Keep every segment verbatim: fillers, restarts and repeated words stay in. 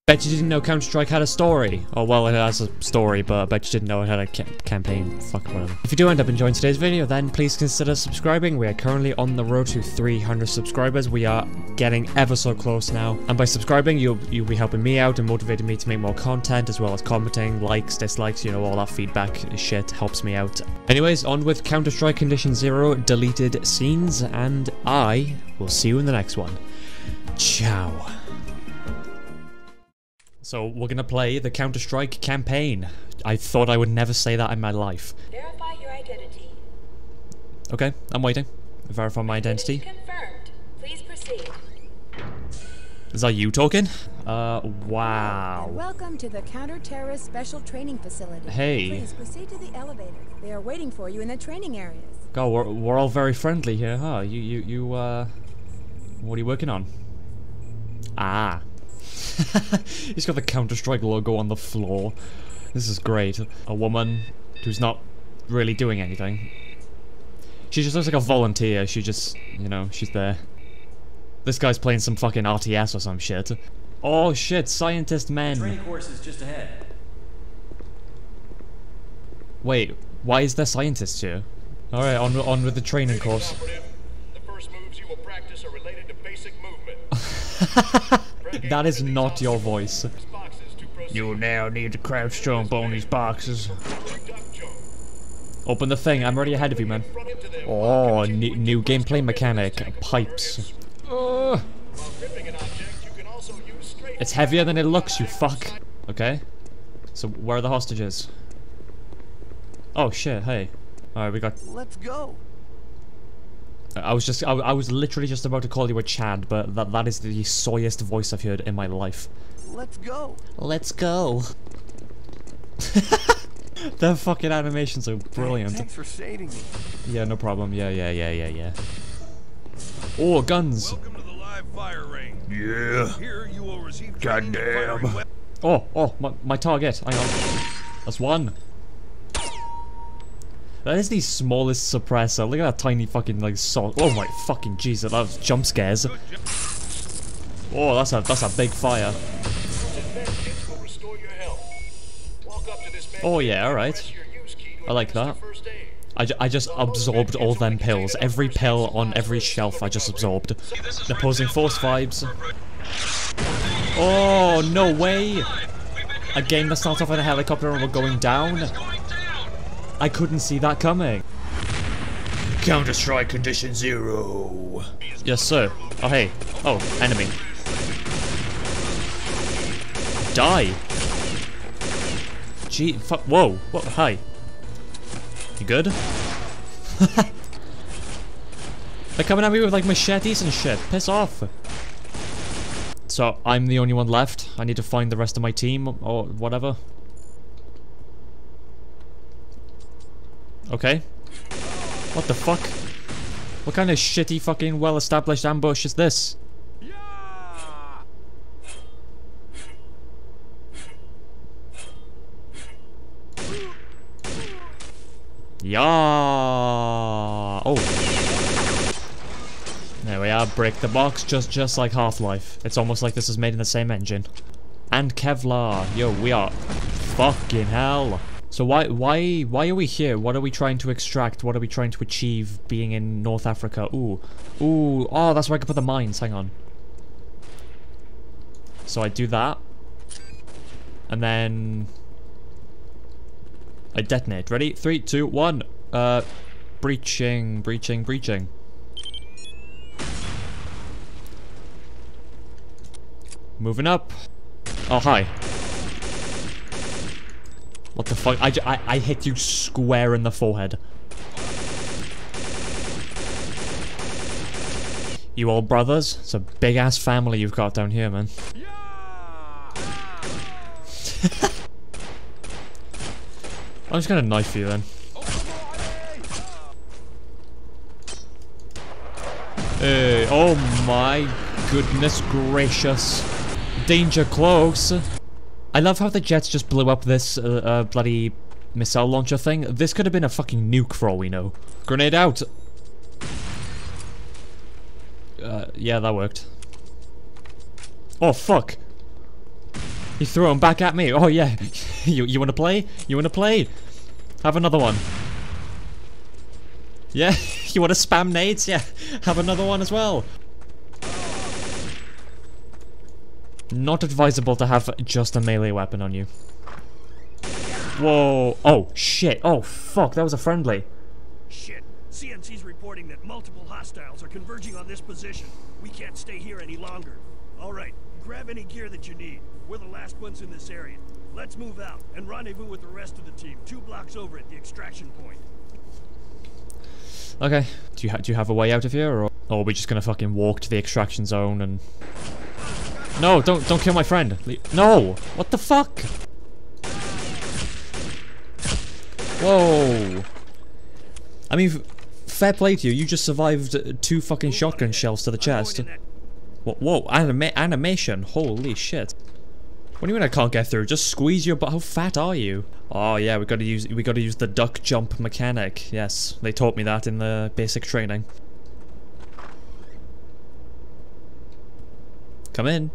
Bet you didn't know Counter-Strike had a story. Oh, well, it has a story, but I bet you didn't know it had a ca campaign. Fuck, whatever. If you do end up enjoying today's video, then please consider subscribing. We are currently on the road to three hundred subscribers. We are getting ever so close now. And by subscribing, you'll, you'll be helping me out and motivating me to make more content, as well as commenting, likes, dislikes, you know, all that feedback shit helps me out. Anyways, on with Counter-Strike Condition Zero, deleted scenes, and I will see you in the next one. Ciao. So, we're gonna play the Counter-Strike campaign. I thought I would never say that in my life. Verify your identity. Okay, I'm waiting. Verify my identity. Confirmed. Please proceed. Is that you talking? Uh, wow. Welcome to the Counter-Terrorist Special Training Facility. Hey. Please proceed to the elevator. They are waiting for you in the training areas. God, we're, we're all very friendly here, huh? You, you, you, uh... What are you working on? Ah. He's got the Counter-Strike logo on the floor. This is great. A woman who's not really doing anything. She just looks like a volunteer. She just, you know, she's there. This guy's playing some fucking R T S or some shit. Oh shit, scientist men. Training course is just ahead. Wait, why is there scientists here? Alright, on, on with the training course. The first moves you will practice are related to basic movement. That is not your voice. You now need to crouch jump on these boxes. Open the thing, I'm already ahead of you, man. Oh, new, new gameplay mechanic. Pipes. Uh, it's heavier than it looks, you fuck. Okay. So, where are the hostages? Oh shit, hey. Alright, we got... Let's go. I was just, I, I was literally just about to call you a Chad, but that that is the soyest voice I've heard in my life. Let's go. Let's go. Their fucking animations are brilliant. Thanks for saving me. Yeah, no problem. Yeah, yeah, yeah, yeah, yeah. Oh, guns. Welcome to the live fire range. Yeah. Here you will receive Goddamn. Oh, oh, my, my target. Hang on. That's one. That is the smallest suppressor. Look at that tiny fucking like salt. Oh my fucking Jesus, that was jump scares. Oh, that's a that's a big fire. Oh yeah, all right. I like that. I, ju I just absorbed all them pills. Every pill on every shelf I just absorbed. The opposing force vibes. Oh no way! A game that starts off in a helicopter and we're going down. I couldn't see that coming. Counter-Strike Condition Zero. Yes, sir. Oh, hey. Oh, enemy. Die. Gee, fuck. Whoa. What? Hi. You good? They're coming at me with like machetes and shit. Piss off. So, I'm the only one left. I need to find the rest of my team or whatever. Okay. What the fuck? What kind of shitty fucking well-established ambush is this? Yeah. Oh. There we are. Break the box, just just like Half-Life. It's almost like this is made in the same engine. And Kevlar. Yo, we are fucking hell. So why why why are we here? What are we trying to extract? What are we trying to achieve being in North Africa? Ooh. Ooh. Oh, that's where I can put the mines. Hang on. So I do that. And then I detonate. Ready? Three, two, one. Uh breaching, breaching, breaching. Moving up. Oh, hi. What the fuck? I, I, I hit you square in the forehead. You all brothers? It's a big-ass family you've got down here, man. I'm just gonna knife you, then. Hey, oh my goodness gracious. Danger close. I love how the jets just blew up this uh, uh, bloody missile launcher thing. This could have been a fucking nuke for all we know. Grenade out. Uh, yeah, that worked. Oh, fuck. He threw him back at me. Oh yeah. you you wanna play? You wanna play? Have another one. Yeah? You wanna spam nades? Yeah. Have another one as well. Not advisable to have just a melee weapon on you. Whoa. Oh shit. Oh fuck, that was a friendly. Shit. C N C's reporting that multiple hostiles are converging on this position. We can't stay here any longer. Alright, grab any gear that you need. We're the last ones in this area. Let's move out and rendezvous with the rest of the team two blocks over at the extraction point. Okay. Do you, ha do you have a way out of here, or, or are we just gonna fucking walk to the extraction zone and... No, don't don't kill my friend. Le no! What the fuck? Whoa. I mean, fair play to you. You just survived two fucking shotgun shells to the chest. Whoa, whoa, anima animation. Holy shit. What do you mean I can't get through? Just squeeze your butt. How fat are you? Oh yeah, we gotta use we gotta use the duck jump mechanic. Yes, they taught me that in the basic training. Come in.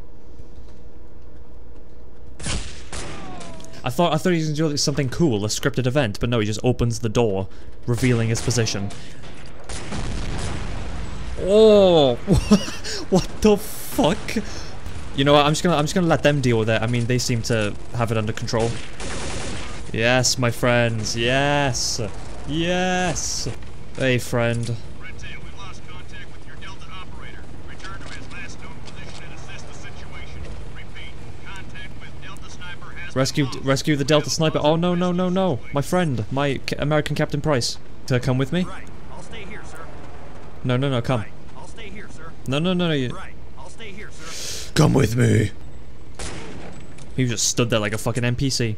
I thought I thought he was gonna do something cool, a scripted event, but no, he just opens the door, revealing his position. Oh, what the fuck? You know what? I'm just gonna I'm just gonna let them deal with it. I mean, they seem to have it under control. Yes, my friends. Yes, yes. Hey, friend. Rescue, rescue the Delta sniper. Oh no, no, no, no! My friend, my ca American Captain Price. Can I come with me? Right. I'll stay here, sir. No, no, no, come. Right. I'll stay here, sir. No, no, no, no. You... Right. I'll stay here, sir. Come with me. He just stood there like a fucking N P C.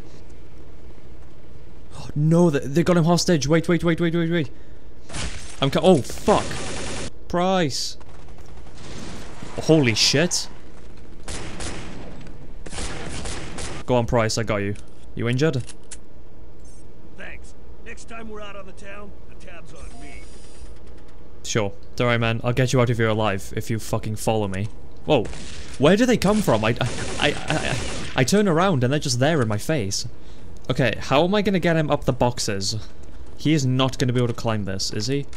Oh, no, they, they got him hostage. Wait, wait, wait, wait, wait, wait. I'm co- Oh, fuck. Price. Holy shit. Go on, Price, I got you. You injured? Thanks. Next time we're out on the town, the tab's on me. Sure. Don't worry, man. I'll get you out if you're alive, if you fucking follow me. Whoa. Where do they come from? I, I, I, I, I turn around and they're just there in my face. Okay, how am I gonna get him up the boxes? He is not gonna be able to climb this, is he?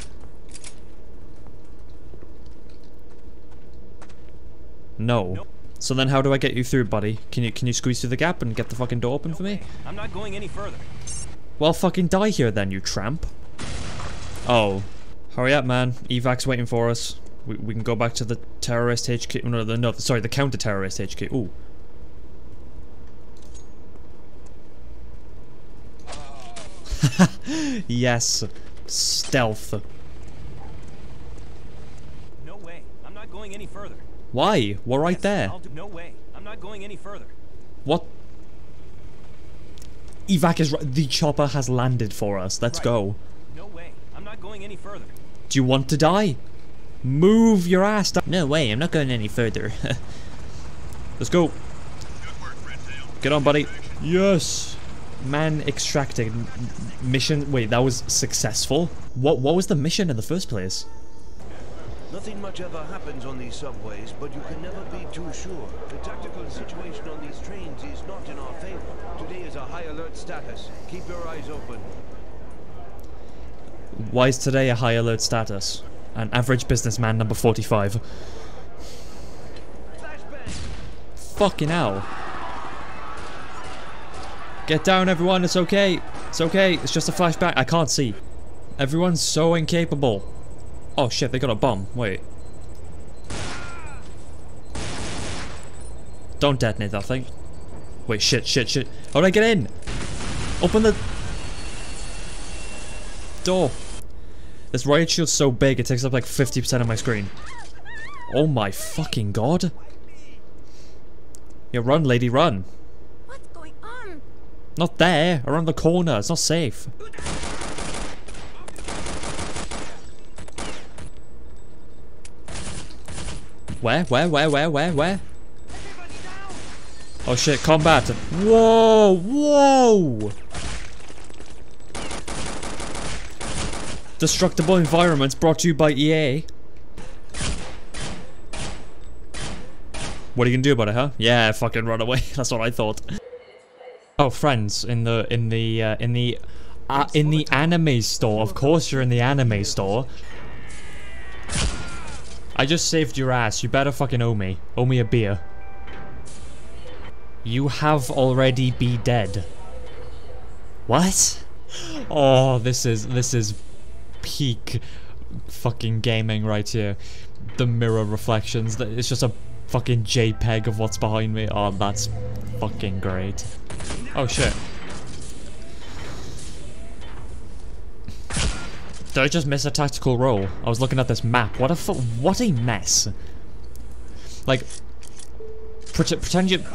No. Nope. So then how do I get you through, buddy? Can you can you squeeze through the gap and get the fucking door open No for me? way. I'm not going any further. Well, fucking die here then, you tramp. Oh. Hurry up, man. Evac's waiting for us. We, we can go back to the terrorist H Q. No, the, no, sorry, the counter-terrorist H Q. Ooh. Yes. Stealth. No way. I'm not going any further. Why? We're right Yes, there. I'll do no way. I'm not going any further. What? Evac is right. The chopper has landed for us. Let's Right. go. No way. I'm not going any further. Do you want to die? Move your ass down. No way, I'm not going any further. Let's go. Get on, buddy. Yes. Man extracted. M mission. Wait, that was successful? What What was the mission in the first place? Nothing much ever happens on these subways, but you can never be too sure. The tactical situation on these trains is not in our favor. Today is a high alert status. Keep your eyes open. Why is today a high alert status? An average businessman number forty-five. Fucking hell. Get down, everyone. It's okay. It's okay. It's just a flashback. I can't see. Everyone's so incapable. Oh shit, they got a bomb. Wait. Don't detonate that thing. Wait, shit, shit, shit. How do I get in? Open the door. This riot shield's so big, it takes up like fifty percent of my screen. Oh my fucking god. Yeah, run, lady, run. What's going on? Not there. Around the corner. It's not safe. Where? Where? Where? Where? Where? Where? Oh shit, combat. Whoa! Whoa! Destructible environments brought to you by E A. What are you gonna do about it, huh? Yeah, fucking run away. That's what I thought. Oh, friends, in the in the uh, in the uh, in the anime store. Of course, you're in the anime store. I just saved your ass. You better fucking owe me. Owe me a beer. You have already be dead. What? Oh, this is this is peak fucking gaming right here. The mirror reflections. It's just a fucking JPEG of what's behind me. Oh, that's fucking great. Oh shit. Did I just miss a tactical roll? I was looking at this map. What a fu- what a mess. Like, pret pretend you.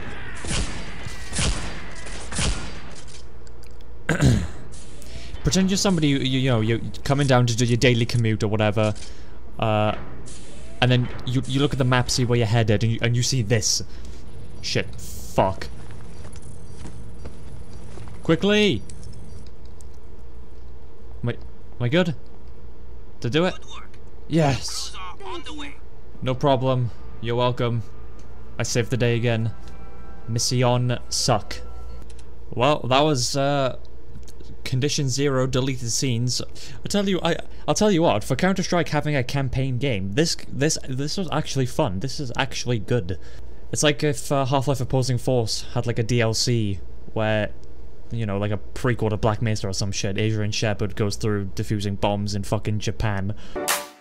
Pretend you're somebody, you, you know, you're coming down to do your daily commute or whatever, uh, and then you you look at the map, see where you're headed, and you, and you see this. Shit. Fuck. Quickly! Am I, am I good? To do it? Yes! No problem. You're welcome. I saved the day again. Mission suck. Well, that was, uh... Condition zero, deleted scenes. I tell you, I I'll tell you what. For Counter-Strike having a campaign game, this this this was actually fun. This is actually good. It's like if uh, Half-Life Opposing Force had like a D L C where, you know, like a prequel to Black Mesa or some shit. Adrian Shepard goes through defusing bombs in fucking Japan.